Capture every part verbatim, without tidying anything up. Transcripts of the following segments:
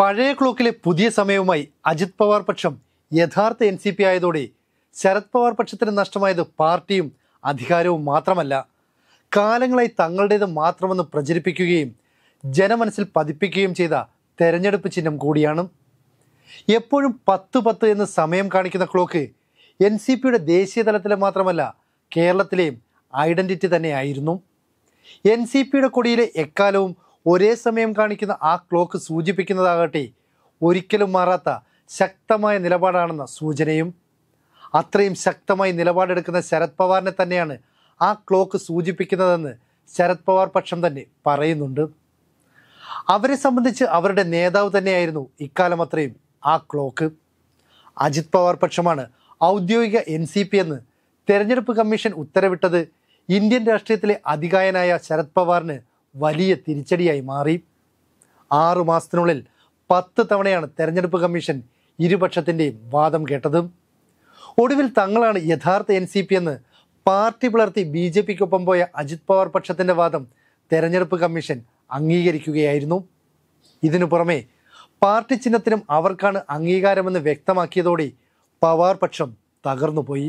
പഴയ ക്ലോക്കിലെ പുതിയ സമയവുമായി അജിത് പവാർ പക്ഷം യഥാർത്ഥ എൻ സി പി ആയതോടെ ശരത് പവാർ പക്ഷത്തിന് നഷ്ടമായത് പാർട്ടിയും അധികാരവും മാത്രമല്ല, കാലങ്ങളായി തങ്ങളുടേത് മാത്രമെന്ന് പ്രചരിപ്പിക്കുകയും ജനമനസ്സിൽ പതിപ്പിക്കുകയും ചെയ്ത തെരഞ്ഞെടുപ്പ് ചിഹ്നം കൂടിയാണ്. എപ്പോഴും പത്ത് പത്ത് എന്ന് സമയം കാണിക്കുന്ന ക്ലോക്ക് എൻ സി പിയുടെ ദേശീയ തലത്തിലെ മാത്രമല്ല കേരളത്തിലെയും ഐഡന്റിറ്റി തന്നെയായിരുന്നു. എൻ സി പിയുടെ കൊടിയിലെ എക്കാലവും ഒരേ സമയം കാണിക്കുന്ന ആ ക്ലോക്ക് സൂചിപ്പിക്കുന്നതാകട്ടെ ഒരിക്കലും മാറാത്ത ശക്തമായ നിലപാടാണെന്ന സൂചനയും. അത്രയും ശക്തമായി നിലപാടെടുക്കുന്ന ശരത് പവാറിനെ തന്നെയാണ് ആ ക്ലോക്ക് സൂചിപ്പിക്കുന്നതെന്ന് ശരത് പവാർ പക്ഷം തന്നെ പറയുന്നുണ്ട്. അവരെ സംബന്ധിച്ച് അവരുടെ നേതാവ് തന്നെയായിരുന്നു ഇക്കാലം അത്രയും ആ ക്ലോക്ക്. അജിത് പവാർ പക്ഷമാണ് ഔദ്യോഗിക എൻ സി പി എന്ന് തെരഞ്ഞെടുപ്പ് കമ്മീഷൻ ഉത്തരവിട്ടത് ഇന്ത്യൻ രാഷ്ട്രീയത്തിലെ അതികായനായ ശരത് പവാറിന് വലിയ തിരിച്ചടിയായി മാറി. ആറു മാസത്തിനുള്ളിൽ പത്ത് തവണയാണ് തെരഞ്ഞെടുപ്പ് കമ്മീഷൻ ഇരുപക്ഷത്തിൻ്റെയും വാദം കേട്ടത്. ഒടുവിൽ തങ്ങളാണ് യഥാർത്ഥ എൻ സി പി എന്ന് പാർട്ടി പിളർത്തി ബി ജെ പിക്കൊപ്പം പോയ അജിത് പവാർ പക്ഷത്തിൻ്റെ വാദം തെരഞ്ഞെടുപ്പ് കമ്മീഷൻ അംഗീകരിക്കുകയായിരുന്നു. ഇതിനു പുറമെ പാർട്ടി ചിഹ്നത്തിനും അവർക്കാണ് അംഗീകാരമെന്ന് വ്യക്തമാക്കിയതോടെ പവാർ പക്ഷം തകർന്നുപോയി.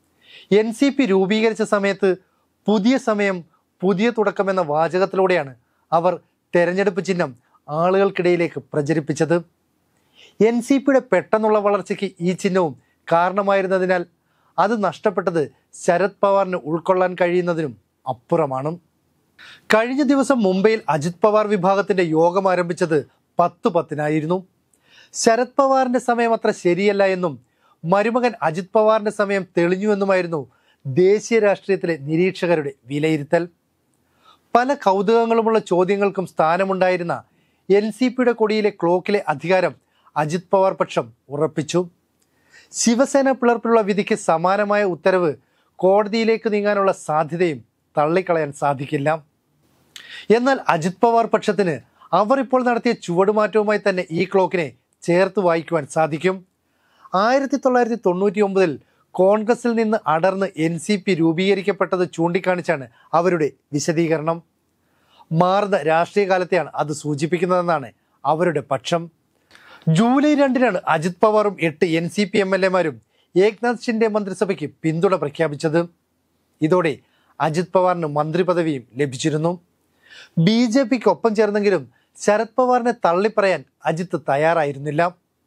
എൻ സി പി രൂപീകരിച്ച സമയത്ത് പുതിയ സമയം പുതിയ തുടക്കമെന്ന വാചകത്തിലൂടെയാണ് അവർ തെരഞ്ഞെടുപ്പ് ചിഹ്നം ആളുകൾക്കിടയിലേക്ക് പ്രചരിപ്പിച്ചത്. എൻ സി പിയുടെ പെട്ടെന്നുള്ള വളർച്ചയ്ക്ക് ഈ ചിഹ്നവും കാരണമായിരുന്നതിനാൽ അത് നഷ്ടപ്പെട്ടത് ശരത് പവാറിന് ഉൾക്കൊള്ളാൻ കഴിയുന്നതിനും അപ്പുറമാണ്. കഴിഞ്ഞ ദിവസം മുംബൈയിൽ അജിത് പവാർ വിഭാഗത്തിന്റെ യോഗം ആരംഭിച്ചത് പത്ത് പത്തിനായിരുന്നു. ശരത് പവാറിന്റെ സമയം അത്ര ശരിയല്ല എന്നും മരുമകൻ അജിത് പവാറിന്റെ സമയം തെളിഞ്ഞുവെന്നുമായിരുന്നു ദേശീയ രാഷ്ട്രീയത്തിലെ നിരീക്ഷകരുടെ വിലയിരുത്തൽ. പല കൗതുകങ്ങളുമുള്ള ചോദ്യങ്ങൾക്കും സ്ഥാനമുണ്ടായിരുന്ന എൻ സി പിയുടെ കൊടിയിലെ ക്ലോക്കിലെ അധികാരം അജിത് പവാർ പക്ഷം ഉറപ്പിച്ചു. ശിവസേന പിളർപ്പിലുള്ള വിധിക്ക് സമാനമായ ഉത്തരവ് കോടതിയിലേക്ക് നീങ്ങാനുള്ള സാധ്യതയും തള്ളിക്കളയാൻ സാധിക്കില്ല. എന്നാൽ അജിത് പവാർ പക്ഷത്തിന് അവർ ഇപ്പോൾ നടത്തിയ ചുവടുമാറ്റവുമായി തന്നെ ഈ ക്ലോക്കിനെ ചേർത്ത് വായിക്കുവാൻ സാധിക്കും. ആയിരത്തി തൊള്ളായിരത്തി തൊണ്ണൂറ്റി ഒമ്പതിൽ കോൺഗ്രസിൽ നിന്ന് അടർന്ന് എൻ സി പി രൂപീകരിക്കപ്പെട്ടത് ചൂണ്ടിക്കാണിച്ചാണ് അവരുടെ വിശദീകരണം. മാറുന്ന രാഷ്ട്രീയ കാലത്തെയാണ് അത് സൂചിപ്പിക്കുന്നതെന്നാണ് അവരുടെ പക്ഷം. ജൂലൈ രണ്ടിനാണ് അജിത് പവാറും എട്ട് N C P M L എമാരും ഏക്നാഥ് ഷിൻഡെ മന്ത്രിസഭയ്ക്ക് പിന്തുണ പ്രഖ്യാപിച്ചത്. ഇതോടെ അജിത് പവാറിന് മന്ത്രി പദവിയും ലഭിച്ചിരുന്നു. ബി ജെ പിക്ക് ഒപ്പം ചേർന്നെങ്കിലും ശരത് പവാറിനെ തള്ളിപ്പറയാൻ അജിത്ത് തയ്യാറായിരുന്നില്ല.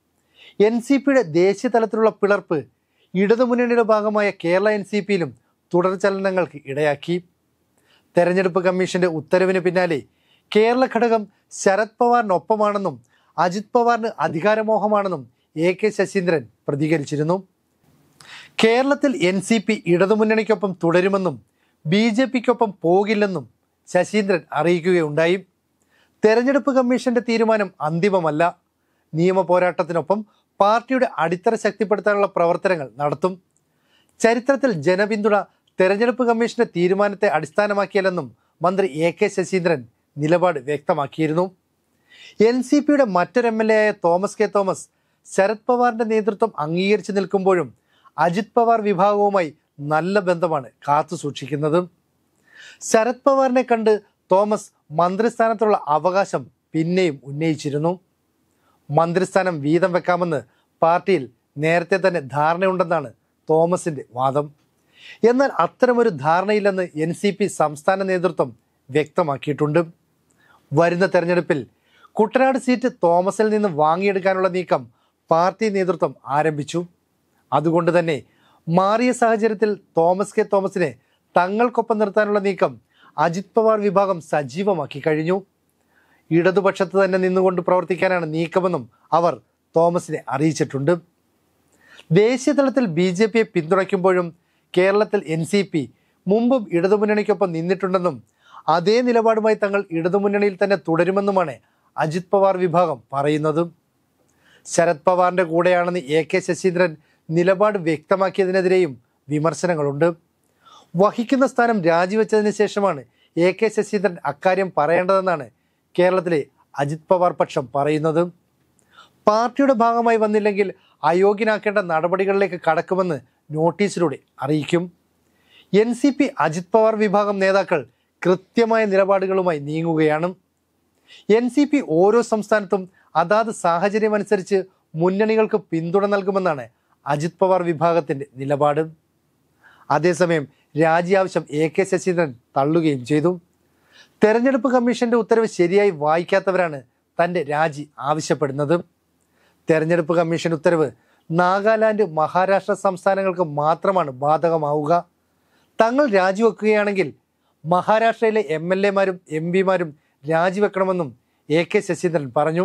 എൻ സി പിയുടെ ദേശീയ തലത്തിലുള്ള പിളർപ്പ് ഇടതുമുന്നണിയുടെ ഭാഗമായ കേരള എൻ സി പിയിലും തുടർചലനങ്ങൾക്ക് ഇടയാക്കി. തെരഞ്ഞെടുപ്പ് കമ്മീഷന്റെ ഉത്തരവിന് പിന്നാലെ കേരള ഘടകം ശരത് പവാറിനൊപ്പമാണെന്നും അജിത് പവാറിന് അധികാരമോഹമാണെന്നും എ കെ ശശീന്ദ്രൻ പ്രതികരിച്ചിരുന്നു. കേരളത്തിൽ എൻ സി പി ഇടതുമുന്നണിക്കൊപ്പം തുടരുമെന്നും ബി ജെ പിക്കൊപ്പം പോകില്ലെന്നും ശശീന്ദ്രൻ അറിയിക്കുകയുണ്ടായി. തെരഞ്ഞെടുപ്പ് കമ്മീഷന്റെ തീരുമാനം അന്തിമമല്ല. നിയമ പോരാട്ടത്തിനൊപ്പം പാർട്ടിയുടെ അടിത്തറ ശക്തിപ്പെടുത്താനുള്ള പ്രവർത്തനങ്ങൾ നടത്തും. ചരിത്രത്തിൽ ജനപിന്തുണ തെരഞ്ഞെടുപ്പ് കമ്മീഷന്റെ തീരുമാനത്തെ അടിസ്ഥാനമാക്കിയല്ലെന്നും മന്ത്രി എ കെ ശശീന്ദ്രൻ നിലപാട് വ്യക്തമാക്കിയിരുന്നു. എൻ സി പിയുടെ മറ്റൊരു എം എൽ എ ആയ തോമസ് കെ തോമസ് ശരത് പവാറിന്റെ നേതൃത്വം അംഗീകരിച്ചു നിൽക്കുമ്പോഴും അജിത് പവാർ വിഭാഗവുമായി നല്ല ബന്ധമാണ് കാത്തു സൂക്ഷിക്കുന്നത്. ശരത് പവാറിനെ കണ്ട് തോമസ് മന്ത്രിസ്ഥാനത്തുള്ള അവകാശം പിന്നെയും ഉന്നയിച്ചിരുന്നു. മന്ത്രിസ്ഥാനം വീതം വെക്കാമെന്ന് പാർട്ടിയിൽ നേരത്തെ തന്നെ ധാരണയുണ്ടെന്നാണ് തോമസിന്റെ വാദം. എന്നാൽ അത്തരമൊരു ധാരണയില്ലെന്ന് എൻ സി പി സംസ്ഥാന നേതൃത്വം വ്യക്തമാക്കിയിട്ടുണ്ട്. വരുന്ന തെരഞ്ഞെടുപ്പിൽ കുട്ടനാട് സീറ്റ് തോമസിൽ നിന്ന് വാങ്ങിയെടുക്കാനുള്ള നീക്കം പാർട്ടി നേതൃത്വം ആരംഭിച്ചു. അതുകൊണ്ട് തന്നെ മാറിയ സാഹചര്യത്തിൽ തോമസ് കെ തോമസിനെ തങ്ങൾക്കൊപ്പം നിർത്താനുള്ള നീക്കം അജിത് പവാർ വിഭാഗം സജീവമാക്കി കഴിഞ്ഞു. ഇടതുപക്ഷത്ത് തന്നെ നിന്നുകൊണ്ട് പ്രവർത്തിക്കാനാണ് നീക്കമെന്നും അവർ തോമസിനെ അറിയിച്ചിട്ടുണ്ട്. ദേശീയ തലത്തിൽ ബി ജെ പിയെ പിന്തുണയ്ക്കുമ്പോഴും കേരളത്തിൽ എൻ സി പി മുമ്പും ഇടതുമുന്നണിക്കൊപ്പം നിന്നിട്ടുണ്ടെന്നും അതേ നിലപാടുമായി തങ്ങൾ ഇടതുമുന്നണിയിൽ തന്നെ തുടരുമെന്നുമാണ് അജിത് പവാർ വിഭാഗം പറയുന്നത്. ശരത് പവാറിന്റെ കൂടെയാണെന്ന് എ കെ ശശീന്ദ്രൻ നിലപാട് വ്യക്തമാക്കിയതിനെതിരെയും വിമർശനങ്ങളുണ്ട്. വഹിക്കുന്ന സ്ഥാനം രാജിവെച്ചതിന് ശേഷമാണ് എ കെ ശശീന്ദ്രൻ അക്കാര്യം പറയേണ്ടതെന്നാണ് കേരളത്തിലെ അജിത് പവാർ പക്ഷം പറയുന്നത്. പാർട്ടിയുടെ ഭാഗമായി വന്നില്ലെങ്കിൽ അയോഗ്യനാക്കേണ്ട നടപടികളിലേക്ക് കടക്കുമെന്ന് നോട്ടീസിലൂടെ അറിയിക്കും. N C P Ajit Pawar വിഭാഗം നേതാക്കൾ കൃത്യമായ നിലപാടുകളുമായി നീങ്ങുകയാണ്. എൻ സി പി ഓരോ സംസ്ഥാനത്തും അതാത് സാഹചര്യമനുസരിച്ച് മുന്നണികൾക്ക് പിന്തുണ നൽകുമെന്നാണ് അജിത് പവാർ വിഭാഗത്തിന്റെ നിലപാട്. അതേസമയം രാജി ആവശ്യം എ കെ ശശീന്ദ്രൻ തള്ളുകയും ചെയ്തു. തെരഞ്ഞെടുപ്പ് കമ്മീഷന്റെ ഉത്തരവ് ശരിയായി വായിക്കാത്തവരാണ് തന്റെ രാജി ആവശ്യപ്പെടുന്നത്. തെരഞ്ഞെടുപ്പ് കമ്മീഷൻ ഉത്തരവ് നാഗാലാൻഡ്, മഹാരാഷ്ട്ര സംസ്ഥാനങ്ങൾക്ക് മാത്രമാണ് ബാധകമാവുക. തങ്ങൾ രാജിവെക്കുകയാണെങ്കിൽ മഹാരാഷ്ട്രയിലെ എം എൽ എമാരും എം പിമാരും രാജിവെക്കണമെന്നും എ കെ ശശീന്ദ്രൻ പറഞ്ഞു.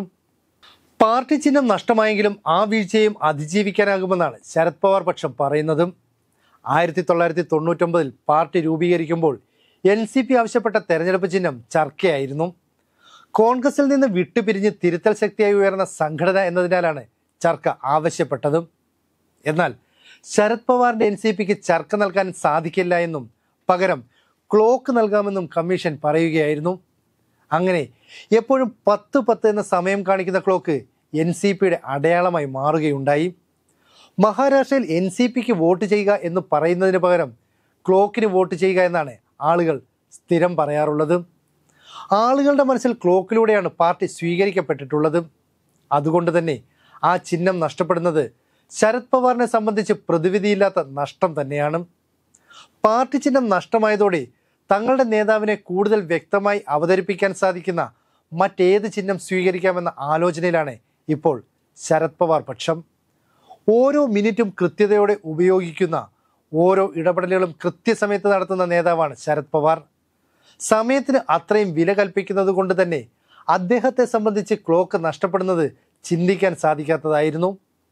പാർട്ടി ചിഹ്നം നഷ്ടമായെങ്കിലും ആ വീഴ്ചയും അതിജീവിക്കാനാകുമെന്നാണ് ശരത് പവാർ പക്ഷം പറയുന്നത്. ആയിരത്തി തൊള്ളായിരത്തി തൊണ്ണൂറ്റൊമ്പതിൽ പാർട്ടി രൂപീകരിക്കുമ്പോൾ എൻ സി പി ആവശ്യപ്പെട്ട തെരഞ്ഞെടുപ്പ് ചിഹ്നം ചർക്കയായിരുന്നു. കോൺഗ്രസിൽ നിന്ന് വിട്ടുപിരിഞ്ഞ് തിരുത്തൽ ശക്തിയായി ഉയർന്ന സംഘടന എന്നതിനാലാണ് ചർക്ക ആവശ്യപ്പെട്ടത്. എന്നാൽ ശരത് പവാറിന്റെ എൻ സി പിക്ക് ചർക്ക നൽകാൻ സാധിക്കില്ല എന്നും പകരം ക്ലോക്ക് നൽകാമെന്നും കമ്മീഷൻ പറയുകയായിരുന്നു. അങ്ങനെ എപ്പോഴും പത്ത് പത്ത് എന്ന സമയം കാണിക്കുന്ന ക്ലോക്ക് എൻ സി പിയുടെ അടയാളമായി മാറുകയുണ്ടായി. മഹാരാഷ്ട്രയിൽ എൻ സി പിക്ക് വോട്ട് ചെയ്യുക എന്ന് പറയുന്നതിന് പകരം ക്ലോക്കിന് വോട്ട് ചെയ്യുക എന്നാണ് ആളുകൾ സ്ഥിരം പറയാറുള്ളത്. ആളുകളുടെ മനസ്സിൽ ക്ലോക്കിലൂടെയാണ് പാർട്ടി സ്വീകരിക്കപ്പെട്ടിട്ടുള്ളത്. അതുകൊണ്ട് തന്നെ ആ ചിഹ്നം നഷ്ടപ്പെടുന്നത് ശരത് പവാറിനെ സംബന്ധിച്ച് പ്രതിവിധിയില്ലാത്ത നഷ്ടം തന്നെയാണ്. പാർട്ടി ചിഹ്നം നഷ്ടമായതോടെ തങ്ങളുടെ നേതാവിനെ കൂടുതൽ വ്യക്തമായി അവതരിപ്പിക്കാൻ സാധിക്കുന്ന മറ്റേത് ചിഹ്നം സ്വീകരിക്കാമെന്ന ആലോചനയിലാണ് ഇപ്പോൾ ശരത് പവാർ പക്ഷം. ഓരോ മിനിറ്റും കൃത്യതയോടെ ഉപയോഗിക്കുന്ന, ഓരോ ഇടപെടലുകളും കൃത്യസമയത്ത് നടത്തുന്ന നേതാവാണ് ശരത് പവാർ. സമയത്തിന് അത്രയും വില കൽപ്പിക്കുന്നത് കൊണ്ട് തന്നെ അദ്ദേഹത്തെ സംബന്ധിച്ച് ക്ലോക്ക് നഷ്ടപ്പെടുന്നത് ചിന്തിക്കാൻ സാധിക്കാത്തതായിരുന്നു.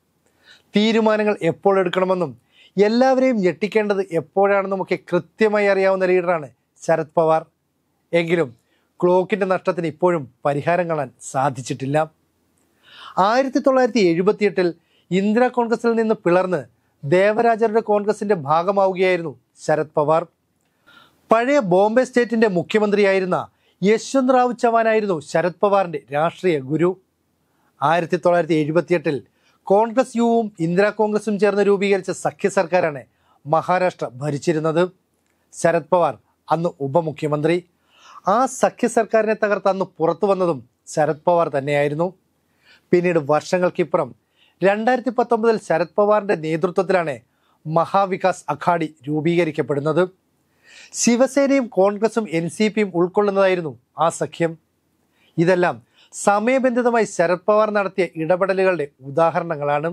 തീരുമാനങ്ങൾ എപ്പോൾ എടുക്കണമെന്നും എല്ലാവരെയും ഞെട്ടിക്കേണ്ടത് എപ്പോഴാണെന്നുമൊക്കെ കൃത്യമായി അറിയാവുന്ന ലീഡറാണ് ശരത് പവാർ. എങ്കിലും ക്ലോക്കിന്റെ നഷ്ടത്തിന് ഇപ്പോഴും പരിഹാരം കാണാൻ സാധിച്ചിട്ടില്ല. ആയിരത്തി തൊള്ളായിരത്തി എഴുപത്തിയെട്ടിൽ ഇന്ദിരാ കോൺഗ്രസിൽ നിന്ന് പിളർന്ന് ദേവരാജരുടെ കോൺഗ്രസിന്റെ ഭാഗമാവുകയായിരുന്നു ശരത് പവാർ. പഴയ ബോംബെ സ്റ്റേറ്റിന്റെ മുഖ്യമന്ത്രിയായിരുന്ന യശ്വന്ത് റാവു ചവാനായിരുന്നു ശരത് പവാറിന്റെ രാഷ്ട്രീയ ഗുരു. ആയിരത്തി തൊള്ളായിരത്തി എഴുപത്തിയെട്ടിൽ കോൺഗ്രസ് യുവും ഇന്ദിരാ കോൺഗ്രസും ചേർന്ന് രൂപീകരിച്ച സഖ്യ സർക്കാരാണ് മഹാരാഷ്ട്ര ഭരിച്ചിരുന്നത്. ശരത് പവാർ അന്ന് ഉപമുഖ്യമന്ത്രി. ആ സഖ്യ സർക്കാരിനെ തകർത്ത് അന്ന് പുറത്തു വന്നതും ശരത് പവാർ തന്നെയായിരുന്നു. പിന്നീട് വർഷങ്ങൾക്കിപ്പുറം രണ്ടായിരത്തി പത്തൊമ്പതിൽ ശരത് പവാറിന്റെ നേതൃത്വത്തിലാണ് മഹാവികാസ് അഘാഡി രൂപീകരിക്കപ്പെടുന്നത്. ശിവസേനയും കോൺഗ്രസും എൻ സി പിയും ഉൾക്കൊള്ളുന്നതായിരുന്നു ആ സഖ്യം. ഇതെല്ലാം സമയബന്ധിതമായി ശരത് പവാർ നടത്തിയ ഇടപെടലുകളുടെ ഉദാഹരണങ്ങളാണ്.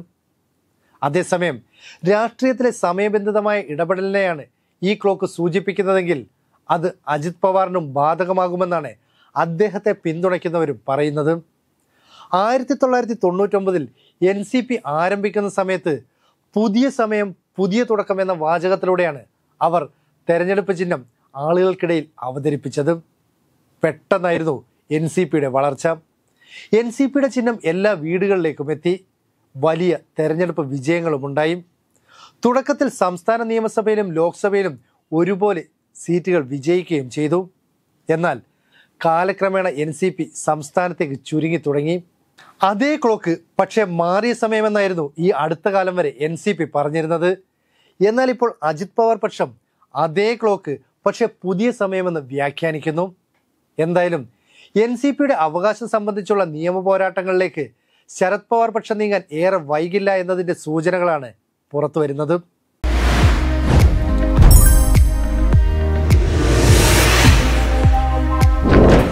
അതേസമയം രാഷ്ട്രീയത്തിലെ സമയബന്ധിതമായ ഇടപെടലിനെയാണ് ഈ ക്ലോക്ക് സൂചിപ്പിക്കുന്നതെങ്കിൽ അത് അജിത് പവാറിനും ബാധകമാകുമെന്നാണ് അദ്ദേഹത്തെ പിന്തുണയ്ക്കുന്നവരും പറയുന്നത്. ആയിരത്തി തൊള്ളായിരത്തി തൊണ്ണൂറ്റൊമ്പതിൽ എൻ സി പി ആരംഭിക്കുന്ന സമയത്ത് പുതിയ സമയം പുതിയ തുടക്കം എന്ന വാചകത്തിലൂടെയാണ് അവർ തെരഞ്ഞെടുപ്പ് ചിഹ്നം ആളുകൾക്കിടയിൽ അവതരിപ്പിച്ചത്. പെട്ടെന്നായിരുന്നു എൻ സി പിയുടെ വളർച്ച. എൻ സി പിയുടെ ചിഹ്നം എല്ലാ വീടുകളിലേക്കും എത്തി. വലിയ തെരഞ്ഞെടുപ്പ് വിജയങ്ങളും ഉണ്ടായി. തുടക്കത്തിൽ സംസ്ഥാന നിയമസഭയിലും ലോക്സഭയിലും ഒരുപോലെ സീറ്റുകൾ വിജയിക്കുകയും ചെയ്തു. എന്നാൽ കാലക്രമേണ എൻ സി പി സംസ്ഥാനത്തേക്ക് ചുരുങ്ങി തുടങ്ങി. അതേ ക്ലോക്ക് പക്ഷെ മാറിയ സമയമെന്നായിരുന്നു ഈ അടുത്ത കാലം വരെ എൻ സി പി പറഞ്ഞിരുന്നത്. എന്നാൽ ഇപ്പോൾ അജിത് പവാർ പക്ഷം അതേ ക്ലോക്ക് പക്ഷെ പുതിയ സമയമെന്ന് വ്യാഖ്യാനിക്കുന്നു. എന്തായാലും എൻ സി പിയുടെ അവകാശം സംബന്ധിച്ചുള്ള നിയമ പോരാട്ടങ്ങളിലേക്ക് ശരത് പവാർ പക്ഷം നീങ്ങാൻ ഏറെ വൈകില്ല എന്നതിൻ്റെ സൂചനകളാണ് പുറത്തു വരുന്നത്.